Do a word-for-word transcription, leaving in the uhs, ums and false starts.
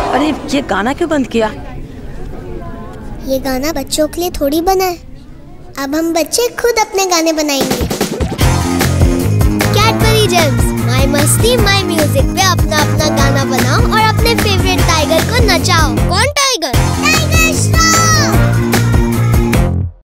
अरे ये गाना क्यों बंद किया? ये गाना बच्चों के लिए थोड़ी बना है। अब हम बच्चे खुद अपने गाने बनाएंगे। कैडबरी जेम्स, माई मस्ती माई म्यूजिक पे आप